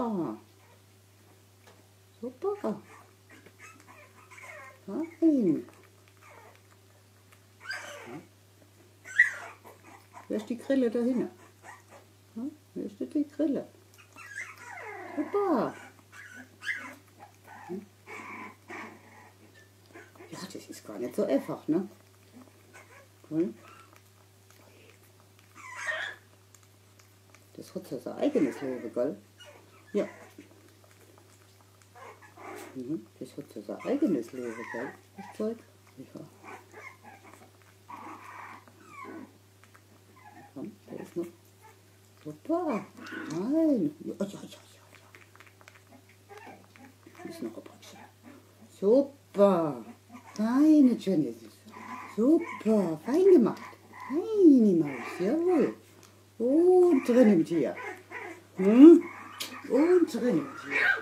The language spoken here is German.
Super. Super. Fein. Wer ist die Grille da hinten? Wer ist die Grille? Super. Ja, das ist gar nicht so einfach, ne? Cool. Das hat so sein eigenes Leben, gell? Ja. Das hat so sein eigenes Leben, gell? Das Zeug. Ja. Komm, da ist noch. Super. Nein. Ja. Ist noch ein Brötchen. Super. Feine Genesis. Super. Fein gemacht. Feine Maus. Jawohl. Und drin im Tier. Und drin im Tier.